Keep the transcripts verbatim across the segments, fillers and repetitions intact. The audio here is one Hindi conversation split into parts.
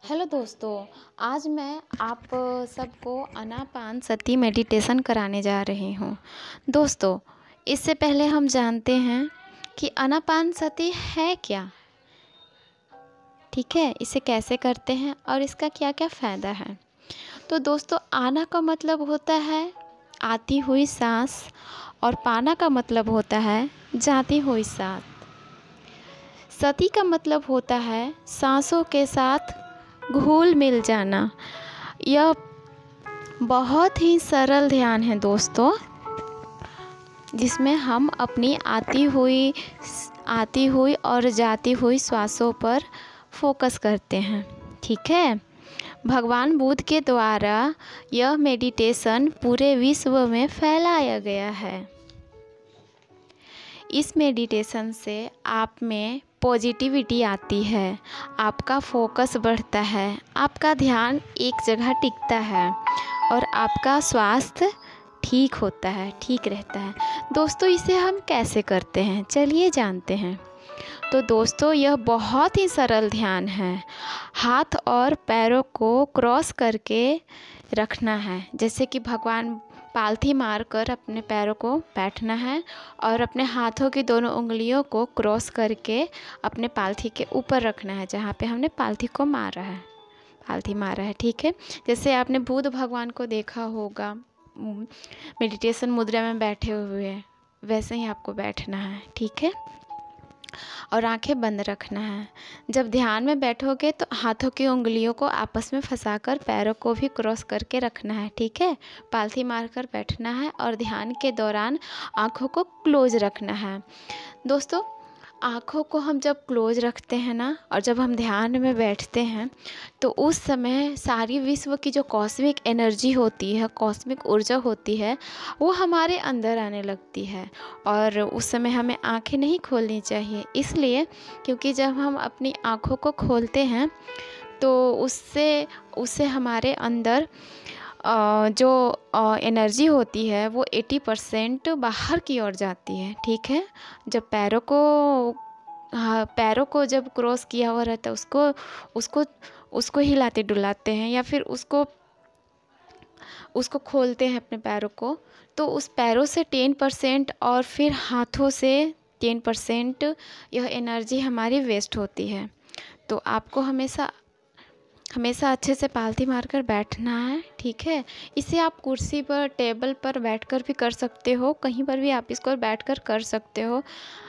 हेलो दोस्तों। आज मैं आप सबको आनापानसती मेडिटेशन कराने जा रही हूँ। दोस्तों, इससे पहले हम जानते हैं कि आनापानसती है क्या। ठीक है, इसे कैसे करते हैं और इसका क्या क्या फ़ायदा है। तो दोस्तों, आना का मतलब होता है आती हुई सांस और पाना का मतलब होता है जाती हुई सांस। सती का मतलब होता है सांसों के साथ घुल मिल जाना। यह बहुत ही सरल ध्यान है दोस्तों, जिसमें हम अपनी आती हुई आती हुई और जाती हुई श्वासों पर फोकस करते हैं। ठीक है, भगवान बुद्ध के द्वारा यह मेडिटेशन पूरे विश्व में फैलाया गया है। इस मेडिटेशन से आप में पॉजिटिविटी आती है, आपका फोकस बढ़ता है, आपका ध्यान एक जगह टिकता है और आपका स्वास्थ्य ठीक होता है, ठीक रहता है। दोस्तों, इसे हम कैसे करते हैं, चलिए जानते हैं। तो दोस्तों, यह बहुत ही सरल ध्यान है। हाथ और पैरों को क्रॉस करके रखना है, जैसे कि भगवान पालथी मारकर अपने पैरों को बैठना है और अपने हाथों की दोनों उंगलियों को क्रॉस करके अपने पालथी के ऊपर रखना है, जहाँ पे हमने पालथी को मारा है पालथी मारा है। ठीक है, जैसे आपने बुद्ध भगवान को देखा होगा मेडिटेशन मुद्रा में बैठे हुए, वैसे ही आपको बैठना है। ठीक है, और आंखें बंद रखना है। जब ध्यान में बैठोगे तो हाथों की उंगलियों को आपस में फंसाकर पैरों को भी क्रॉस करके रखना है। ठीक है, पालथी मारकर बैठना है और ध्यान के दौरान आँखों को क्लोज रखना है। दोस्तों, आँखों को हम जब क्लोज रखते हैं ना, और जब हम ध्यान में बैठते हैं, तो उस समय सारी विश्व की जो कॉस्मिक एनर्जी होती है, कॉस्मिक ऊर्जा होती है, वो हमारे अंदर आने लगती है। और उस समय हमें आँखें नहीं खोलनी चाहिए, इसलिए क्योंकि जब हम अपनी आँखों को खोलते हैं तो उससे उससे हमारे अंदर जो एनर्जी होती है वो अस्सी परसेंट बाहर की ओर जाती है। ठीक है, जब पैरों को हाँ पैरों को जब क्रॉस किया हुआ रहता है, उसको उसको उसको हिलाते डुलाते हैं या फिर उसको उसको खोलते हैं अपने पैरों को, तो उस पैरों से टेन परसेंट और फिर हाथों से टेन परसेंट यह एनर्जी हमारी वेस्ट होती है। तो आपको हमेशा हमेशा अच्छे से पालथी मारकर बैठना है। ठीक है, इसे आप कुर्सी पर, टेबल पर बैठकर भी कर सकते हो, कहीं पर भी आप इसको बैठकर कर सकते हो,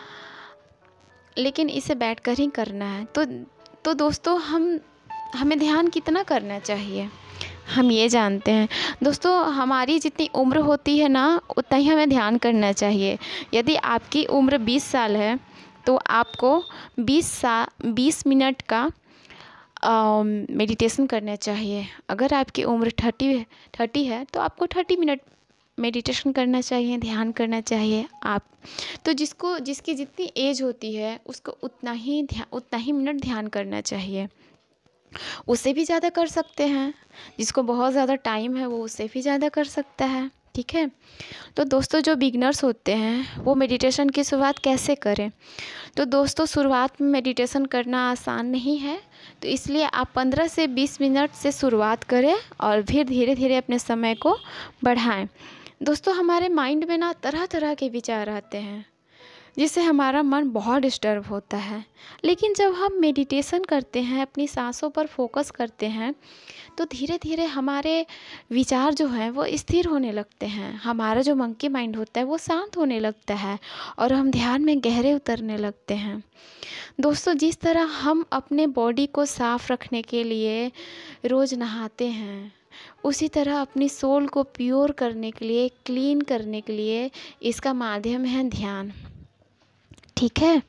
लेकिन इसे बैठकर ही करना है। तो तो दोस्तों, हम हमें ध्यान कितना करना चाहिए हम ये जानते हैं। दोस्तों, हमारी जितनी उम्र होती है ना, उतना ही हमें ध्यान करना चाहिए। यदि आपकी उम्र बीस साल है तो आपको बीस सा बीस मिनट का मेडिटेशन करना चाहिए। अगर आपकी उम्र थर्टी थर्टी है तो आपको थर्टी मिनट मेडिटेशन करना चाहिए, ध्यान करना चाहिए। आप तो जिसको जिसकी जितनी एज होती है उसको उतना ही ध्यान उतना ही मिनट ध्यान करना चाहिए। उससे भी ज़्यादा कर सकते हैं, जिसको बहुत ज़्यादा टाइम है वो उससे भी ज़्यादा कर सकता है। ठीक है, तो दोस्तों, जो बिगनर्स होते हैं वो मेडिटेशन की शुरुआत कैसे करें। तो दोस्तों, शुरुआत में मेडिटेशन करना आसान नहीं है, तो इसलिए आप पंद्रह से बीस मिनट से शुरुआत करें और फिर धीरे धीरे अपने समय को बढ़ाएं। दोस्तों, हमारे माइंड में ना तरह तरह के विचार आते हैं, जिससे हमारा मन बहुत डिस्टर्ब होता है। लेकिन जब हम मेडिटेशन करते हैं, अपनी सांसों पर फोकस करते हैं, तो धीरे धीरे हमारे विचार जो हैं वो स्थिर होने लगते हैं। हमारा जो मंकी माइंड होता है वो शांत होने लगता है और हम ध्यान में गहरे उतरने लगते हैं। दोस्तों, जिस तरह हम अपने बॉडी को साफ़ रखने के लिए रोज़ नहाते हैं, उसी तरह अपनी सोल को प्योर करने के लिए, क्लीन करने के लिए इसका माध्यम है ध्यान। ठीक है,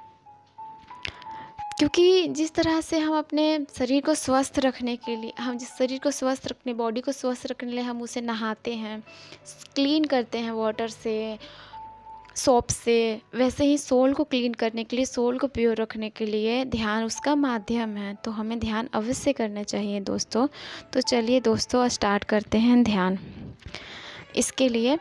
क्योंकि जिस तरह से हम अपने शरीर को स्वस्थ रखने के लिए हम जिस शरीर को स्वस्थ रखने बॉडी को स्वस्थ रखने के लिए हम उसे नहाते हैं, क्लीन करते हैं वाटर से, सोप से, वैसे ही सोल को क्लीन करने के लिए, सोल को प्योर रखने के लिए ध्यान उसका माध्यम है। तो हमें ध्यान अवश्य करना चाहिए दोस्तों। तो चलिए दोस्तों, स्टार्ट करते हैं ध्यान। इसके लिए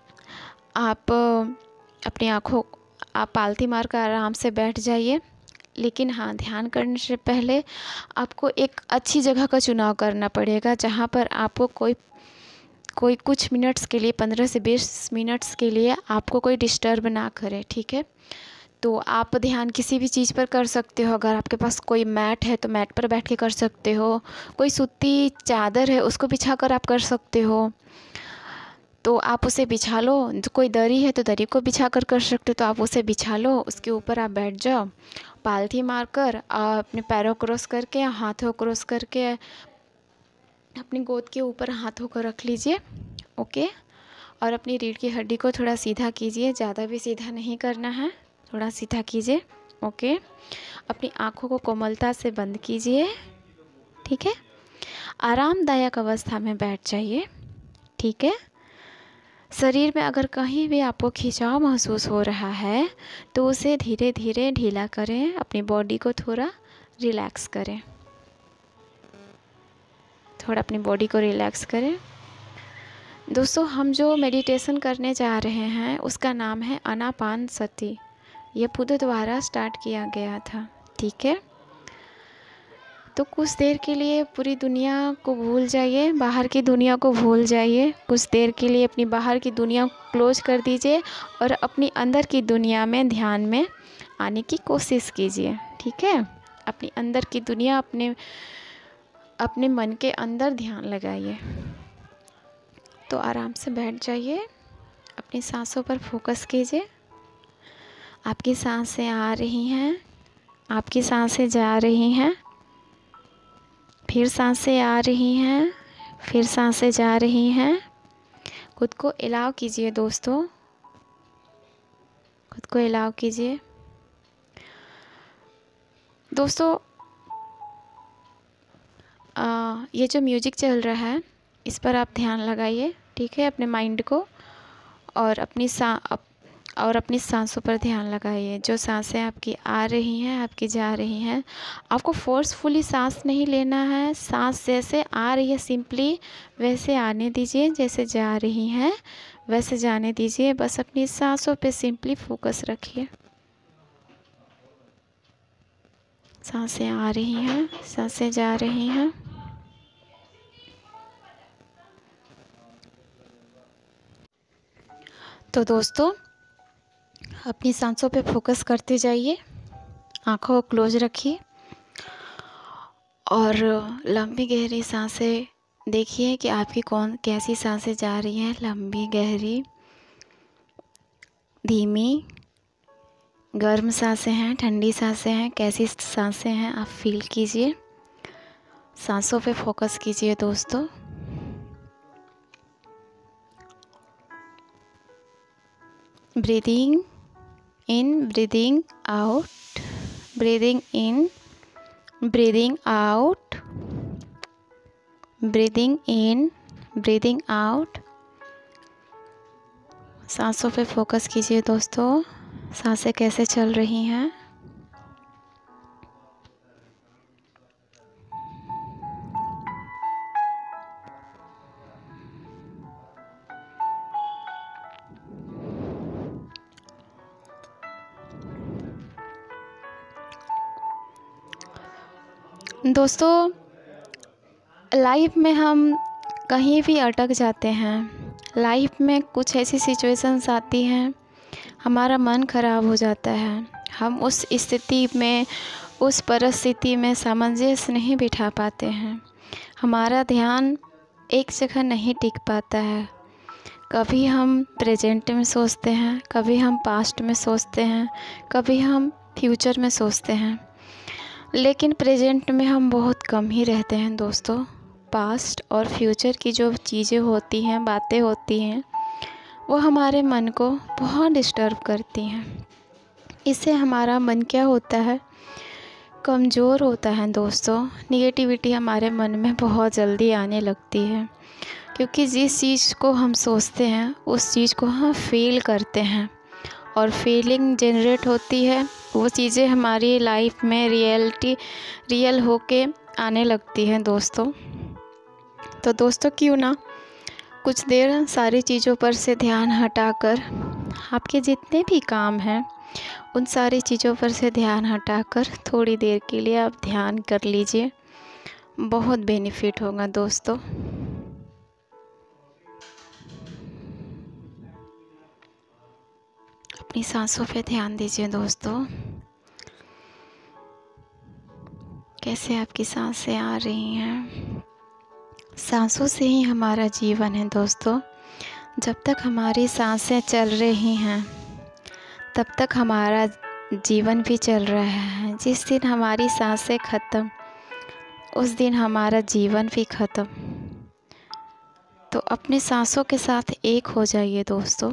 आप अपनी आँखों आप पालथी मार कर आराम से बैठ जाइए। लेकिन हाँ, ध्यान करने से पहले आपको एक अच्छी जगह का चुनाव करना पड़ेगा, जहाँ पर आपको कोई कोई कुछ मिनट्स के लिए, पंद्रह से बीस मिनट्स के लिए आपको कोई डिस्टर्ब ना करे, ठीक है। तो आप ध्यान किसी भी चीज़ पर कर सकते हो। अगर आपके पास कोई मैट है तो मैट पर बैठ के कर सकते हो, कोई सूती चादर है उसको बिछा कर आप कर सकते हो, तो आप उसे बिछा लो। जो कोई दरी है तो दरी को बिछा कर कर सकते हो, तो आप उसे बिछा लो, उसके ऊपर आप बैठ जाओ, पालथी मारकर अपने पैरों क्रॉस करके, हाथों क्रॉस करके अपनी गोद के ऊपर हाथों को रख लीजिए, ओके। और अपनी रीढ़ की हड्डी को थोड़ा सीधा कीजिए, ज़्यादा भी सीधा नहीं करना है, थोड़ा सीधा कीजिए, ओके। अपनी आँखों को कोमलता से बंद कीजिए, ठीक है। आरामदायक अवस्था में बैठ जाइए, ठीक है। शरीर में अगर कहीं भी आपको खिंचाव महसूस हो रहा है तो उसे धीरे धीरे ढीला करें, अपनी बॉडी को थोड़ा रिलैक्स करें, थोड़ा अपनी बॉडी को रिलैक्स करें। दोस्तों, हम जो मेडिटेशन करने जा रहे हैं उसका नाम है आनापानसति। ये बुद्ध द्वारा स्टार्ट किया गया था, ठीक है। तो कुछ देर के लिए पूरी दुनिया को भूल जाइए, बाहर की दुनिया को भूल जाइए। कुछ देर के लिए अपनी बाहर की दुनिया क्लोज कर दीजिए और अपनी अंदर की दुनिया में ध्यान में आने की कोशिश कीजिए, ठीक है। अपनी अंदर की दुनिया, अपने अपने मन के अंदर ध्यान लगाइए। तो आराम से बैठ जाइए, अपनी सांसों पर फोकस कीजिए। आपकी सांसें आ रही हैं, आपकी सांसें जा रही हैं, फिर सांसें आ रही हैं, फिर सांसें जा रही हैं। खुद को अलाउ कीजिए दोस्तों, खुद को अलाउ कीजिए। दोस्तों, आ, ये जो म्यूजिक चल रहा है इस पर आप ध्यान लगाइए, ठीक है, अपने माइंड को, और अपनी सा अप, और अपनी सांसों पर ध्यान लगाइए। जो सांसें आपकी आ रही हैं, आपकी जा रही हैं, आपको फोर्सफुली सांस नहीं लेना है। सांस जैसे आ रही है सिंपली वैसे आने दीजिए, जैसे जा रही हैं वैसे जाने दीजिए। बस अपनी सांसों पे सिंपली फोकस रखिए। सांसें आ रही हैं, सांसें जा रही हैं। तो दोस्तों, अपनी सांसों पे फोकस करते जाइए, आँखों को क्लोज रखिए और लंबी गहरी सांसें देखिए कि आपकी कौन कैसी सांसें जा रही हैं, लंबी गहरी, धीमी, गर्म सांसें हैं, ठंडी सांसें हैं, कैसी सांसें हैं आप फील कीजिए। सांसों पे फोकस कीजिए दोस्तों। Breathing in, breathing out, breathing in, breathing out, breathing in, breathing out। सांसों पे फोकस कीजिए दोस्तों, सांसें कैसे चल रही हैं। दोस्तों, लाइफ में हम कहीं भी अटक जाते हैं। लाइफ में कुछ ऐसी सिचुएशंस आती हैं, हमारा मन ख़राब हो जाता है। हम उस स्थिति में, उस परिस्थिति में सामंजस्य नहीं बिठा पाते हैं। हमारा ध्यान एक जगह नहीं टिक पाता है। कभी हम प्रेजेंट में सोचते हैं, कभी हम पास्ट में सोचते हैं, कभी हम फ्यूचर में सोचते हैं, लेकिन प्रेजेंट में हम बहुत कम ही रहते हैं दोस्तों। पास्ट और फ्यूचर की जो चीज़ें होती हैं, बातें होती हैं, वो हमारे मन को बहुत डिस्टर्ब करती हैं। इससे हमारा मन क्या होता है, कमज़ोर होता है दोस्तों। निगेटिविटी हमारे मन में बहुत जल्दी आने लगती है, क्योंकि जिस चीज़ को हम सोचते हैं उस चीज़ को हम फील करते हैं, और फीलिंग जनरेट होती है। वो चीज़ें हमारी लाइफ में रियलिटी रियल होके आने लगती हैं दोस्तों। तो दोस्तों, क्यों ना कुछ देर सारी चीज़ों पर से ध्यान हटाकर आपके जितने भी काम हैं उन सारी चीज़ों पर से ध्यान हटाकर थोड़ी देर के लिए आप ध्यान कर लीजिए, बहुत बेनिफिट होगा दोस्तों। अपनी सांसों पे ध्यान दीजिए दोस्तों, कैसे आपकी सांसें आ रही हैं। सांसों से ही हमारा जीवन है दोस्तों। जब तक हमारी सांसें चल रही हैं तब तक हमारा जीवन भी चल रहा है। जिस दिन हमारी सांसें ख़त्म उस दिन हमारा जीवन भी ख़त्म। तो अपने सांसों के साथ एक हो जाइए दोस्तों।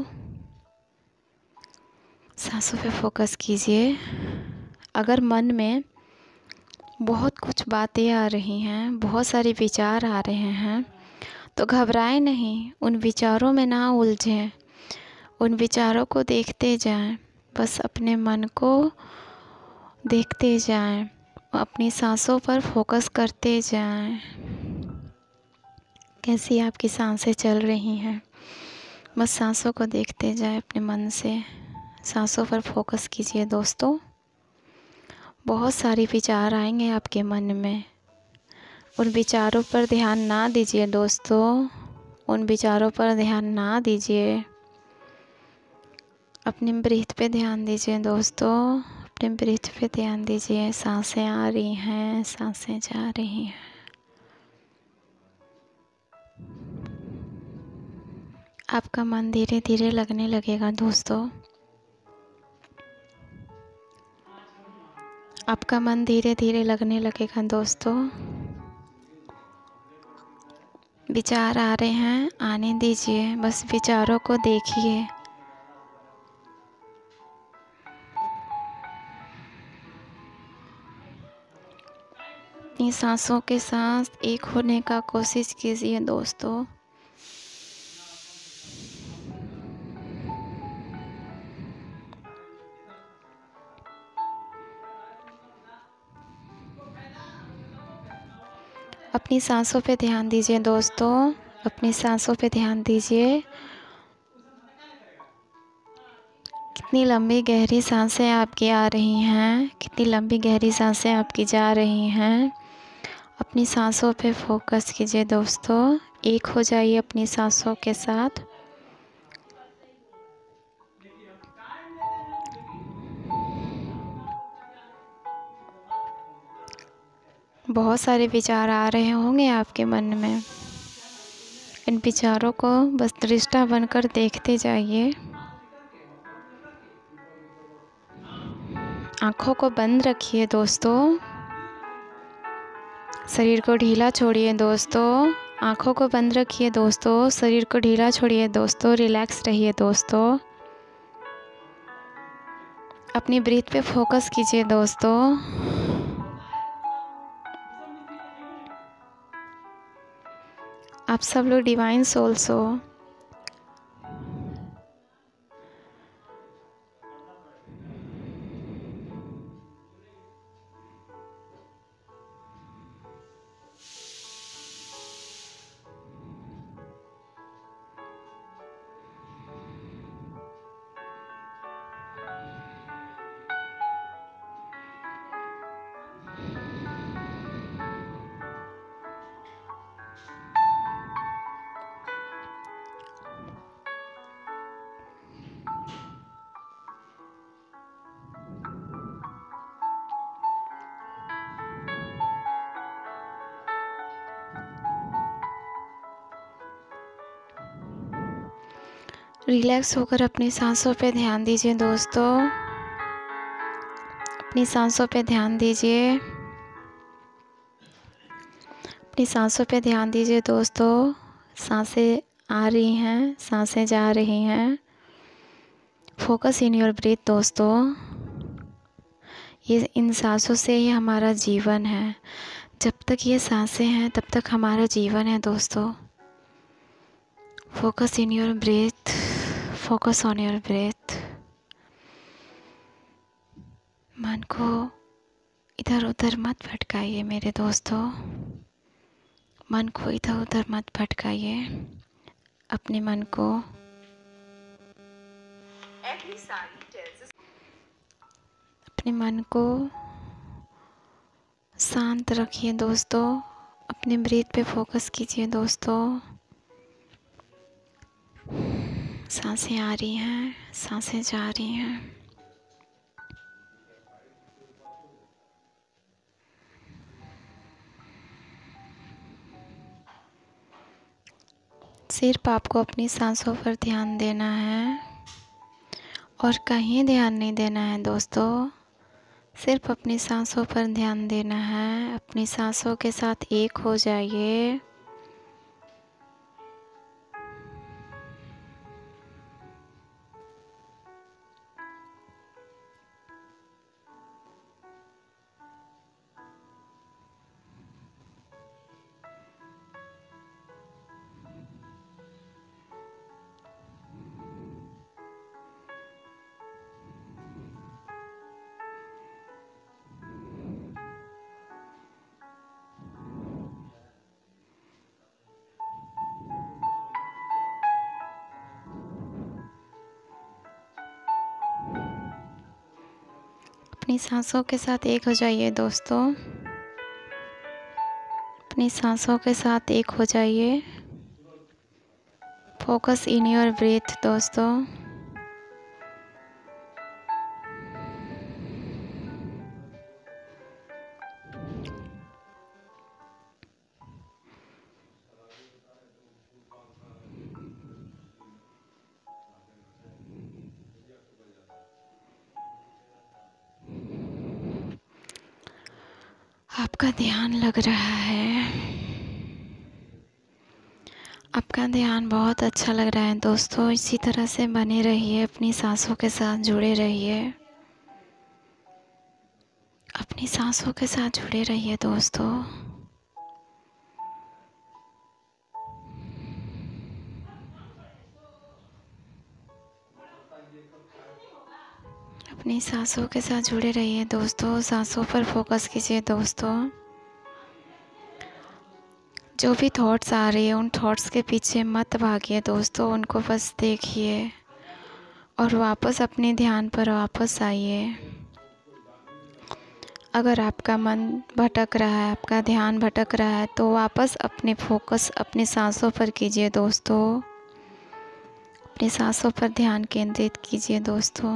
सांसों पे फोकस कीजिए। अगर मन में बहुत कुछ बातें आ रही हैं, बहुत सारे विचार आ रहे हैं, तो घबराएं नहीं, उन विचारों में ना उलझें, उन विचारों को देखते जाएं, बस अपने मन को देखते जाएं, अपनी सांसों पर फोकस करते जाएं। कैसी आपकी सांसें चल रही हैं, बस सांसों को देखते जाएं अपने मन से। सांसों पर फोकस कीजिए दोस्तों। बहुत सारे विचार आएंगे आपके मन में, उन विचारों पर ध्यान ना दीजिए दोस्तों, उन विचारों पर ध्यान ना दीजिए। अपने ब्रीथ पे ध्यान दीजिए दोस्तों, अपने ब्रीथ पे ध्यान दीजिए। सांसें आ रही हैं, सांसें जा रही हैं। आपका मन धीरे धीरे लगने लगेगा दोस्तों। आपका मन धीरे धीरे लगने लगेगा दोस्तों। विचार आ रहे हैं, आने दीजिए, बस विचारों को देखिए। अपनी सांसों के साथ एक होने का कोशिश कीजिए दोस्तों। अपनी सांसों पे ध्यान दीजिए दोस्तों, अपनी सांसों पे ध्यान दीजिए। कितनी लंबी गहरी सांसें आपकी आ रही हैं, कितनी लंबी गहरी सांसें आपकी जा रही हैं। अपनी सांसों पे फोकस कीजिए दोस्तों, एक हो जाइए अपनी सांसों के साथ। बहुत सारे विचार आ रहे होंगे आपके मन में, इन विचारों को बस दृष्टा बनकर देखते जाइए। आँखों को बंद रखिए दोस्तों, शरीर को ढीला छोड़िए दोस्तों। आँखों को बंद रखिए दोस्तों, शरीर को ढीला छोड़िए दोस्तों, रिलैक्स रहिए दोस्तों। अपनी ब्रीथ पे फोकस कीजिए दोस्तों। आप सब लोग डिवाइन सोल्स हो। रिलैक्स होकर अपनी सांसों पे ध्यान दीजिए दोस्तों, अपनी सांसों पे ध्यान दीजिए, अपनी सांसों पे ध्यान दीजिए दोस्तों। सांसें आ रही हैं, सांसें जा रही हैं। फोकस इन योर ब्रीथ दोस्तों। ये इन सांसों से ही हमारा जीवन है। जब तक ये सांसें हैं तब तक हमारा जीवन है दोस्तों। Focus in your breath, focus on your breath. मन को इधर उधर मत भटकाइए मेरे दोस्तों, मन को इधर उधर मत भटकाइए। अपने मन को अपने मन को शांत रखिए दोस्तों। अपने ब्रीथ पे फोकस कीजिए दोस्तों। सांसें आ रही हैं, सांसें जा रही हैं। सिर्फ आपको अपनी सांसों पर ध्यान देना है और कहीं ध्यान नहीं देना है दोस्तों। सिर्फ अपनी सांसों पर ध्यान देना है। अपनी सांसों के साथ एक हो जाइए। अपनी सांसों के साथ एक हो जाइए दोस्तों। अपनी सांसों के साथ एक हो जाइए। फोकस इन योर ब्रीथ दोस्तों। आपका ध्यान लग रहा है। आपका ध्यान बहुत अच्छा लग रहा है दोस्तों। इसी तरह से बने रहिए, अपनी सांसों के साथ जुड़े रहिए। अपनी सांसों के साथ जुड़े रहिए दोस्तों। अपनी सांसों के साथ जुड़े रहिए दोस्तों। सांसों पर फोकस कीजिए दोस्तों। जो भी थॉट्स आ रही है उन थॉट्स के पीछे मत भागिए दोस्तों। उनको बस देखिए और वापस अपने ध्यान पर वापस आइए। अगर आपका मन भटक रहा है, आपका ध्यान भटक रहा है, तो वापस अपने फोकस अपनी सांसों पर कीजिए दोस्तों। अपनी सांसों पर ध्यान केंद्रित कीजिए दोस्तों।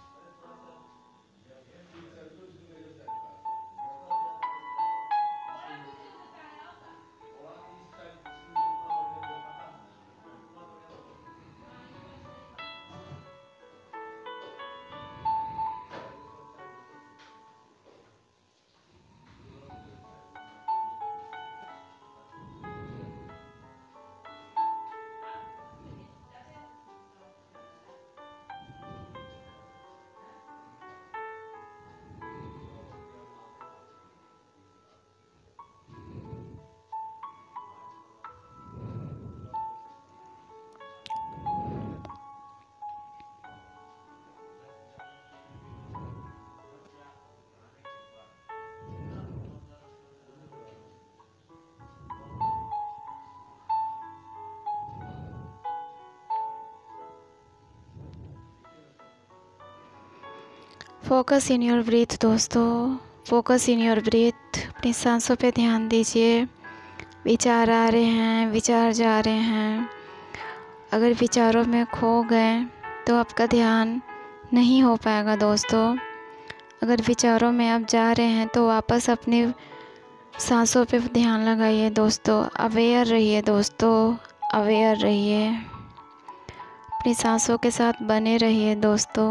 फोकस इन योर ब्रीथ दोस्तों। Focus in your breath. अपनी सांसों पे ध्यान दीजिए। विचार आ रहे हैं, विचार जा रहे हैं। अगर विचारों में खो गए तो आपका ध्यान नहीं हो पाएगा दोस्तों। अगर विचारों में आप जा रहे हैं तो वापस अपनी सांसों पे ध्यान लगाइए दोस्तों। अवेयर रहिए दोस्तों, अवेयर रहिए। अपनी सांसों के साथ बने रहिए दोस्तों।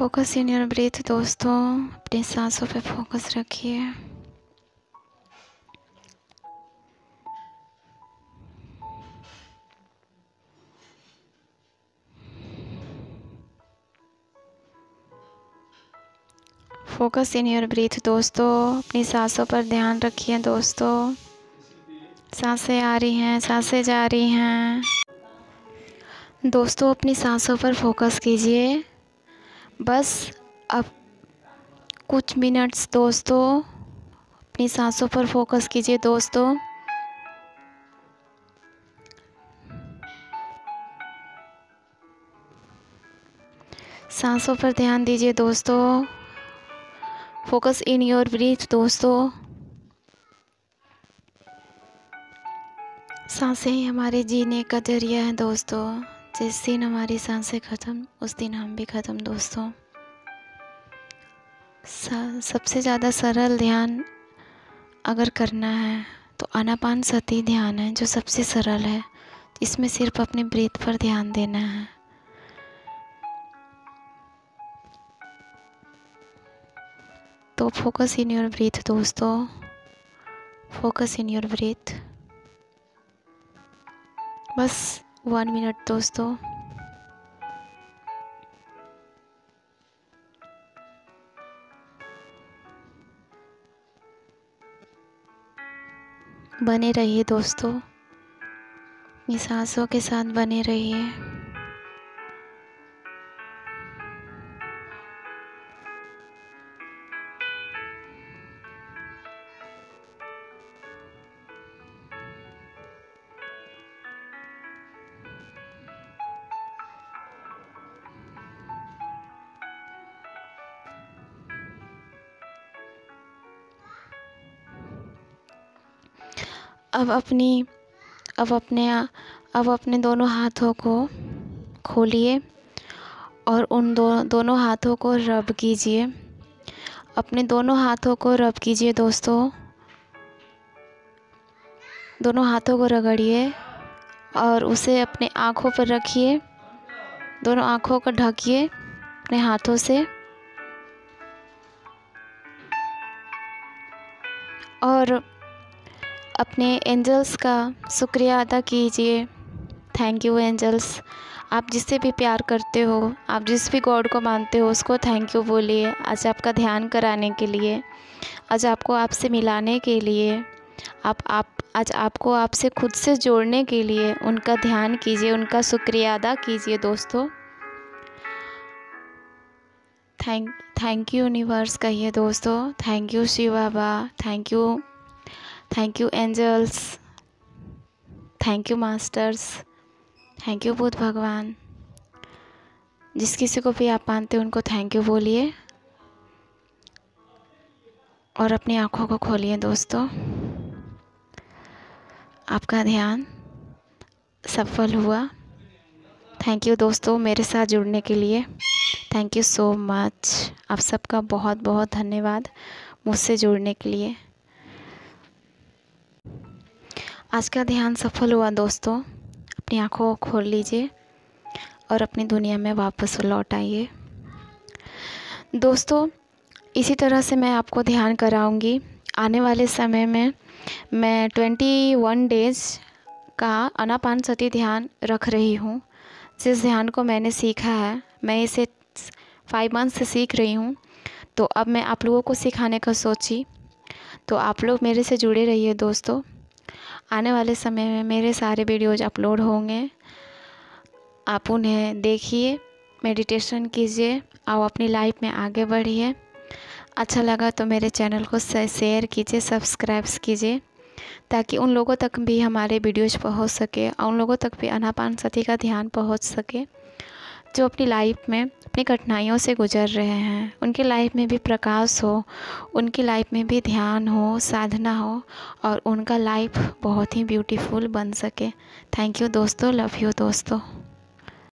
फोकस इन योर ब्रीथ दोस्तों, अपनी सांसों पे फोकस रखिए। फोकस इन योर ब्रीथ दोस्तों, अपनी सांसों पर ध्यान रखिए दोस्तों। सांसें आ रही हैं, सांसें जा रही हैं। दोस्तों अपनी सांसों पर फोकस कीजिए। बस अब कुछ मिनट्स दोस्तों अपनी सांसों पर फोकस कीजिए दोस्तों। सांसों पर ध्यान दीजिए दोस्तों। फोकस इन योर ब्रीथ दोस्तों। सांसें ही हमारे जीने का जरिया है दोस्तों। जिस दिन हमारी सांसें ख़त्म उस दिन हम भी ख़त्म दोस्तों। सबसे ज़्यादा सरल ध्यान अगर करना है तो आनापानसती ध्यान है, जो सबसे सरल है। इसमें सिर्फ अपने ब्रीथ पर ध्यान देना है। तो फोकस इन योर ब्रीथ दोस्तों, फोकस इन योर ब्रीथ। बस वन मिनट दोस्तों। बने रहिए दोस्तों, ये सांसों के साथ बने रहिए। अब अपनी अब अपने अब अपने दोनों हाथों को खोलिए और उन दो दोनों हाथों को रब कीजिए। अपने दोनों हाथों को रब कीजिए दोस्तों। दोनों हाथों को रगड़िए और उसे अपने आँखों पर रखिए। दोनों आँखों को ढकिए अपने हाथों से और अपने एंजल्स का शुक्रिया अदा कीजिए। Thank you angels. आप जिससे भी प्यार करते हो, आप जिस भी गॉड को मानते हो, उसको थैंक यू बोलिए आज आपका ध्यान कराने के लिए, आज आपको आपसे मिलाने के लिए, आप आप आज आपको आपसे खुद से जोड़ने के लिए उनका ध्यान कीजिए, उनका शुक्रिया अदा कीजिए दोस्तों। थैंक थैंक यू यूनिवर्स कहिए दोस्तों। Thank you Shiv Baba, thank you thank you angels, thank you masters, thank you Buddha भगवान। जिस किसी को भी आप मानते हैं उनको थैंक यू बोलिए और अपनी आँखों को खोलिए दोस्तों। आपका ध्यान सफल हुआ। थैंक यू दोस्तों मेरे साथ जुड़ने के लिए। Thank you so much. आप सबका बहुत बहुत धन्यवाद मुझसे जुड़ने के लिए। आज का ध्यान सफल हुआ दोस्तों। अपनी आँखों को खोल लीजिए और अपनी दुनिया में वापस लौट आइए दोस्तों। इसी तरह से मैं आपको ध्यान कराऊंगी। आने वाले समय में मैं इक्कीस डेज़ का आनापानसती ध्यान रख रही हूँ। जिस ध्यान को मैंने सीखा है, मैं इसे फाइव मंथ से सीख रही हूँ, तो अब मैं आप लोगों को सिखाने का सोची। तो आप लोग मेरे से जुड़े रहिए दोस्तों। आने वाले समय में मेरे सारे वीडियोज अपलोड होंगे, आप उन्हें देखिए, मेडिटेशन कीजिए और अपनी लाइफ में आगे बढ़िए। अच्छा लगा तो मेरे चैनल को शेयर कीजिए, सब्सक्राइब कीजिए, ताकि उन लोगों तक भी हमारे वीडियोज पहुंच सके और उन लोगों तक भी आनापानसती का ध्यान पहुंच सके जो अपनी लाइफ में अपनी कठिनाइयों से गुजर रहे हैं। उनकी लाइफ में भी प्रकाश हो, उनकी लाइफ में भी ध्यान हो, साधना हो और उनका लाइफ बहुत ही ब्यूटीफुल बन सके। थैंक यू दोस्तों, लव यू दोस्तों।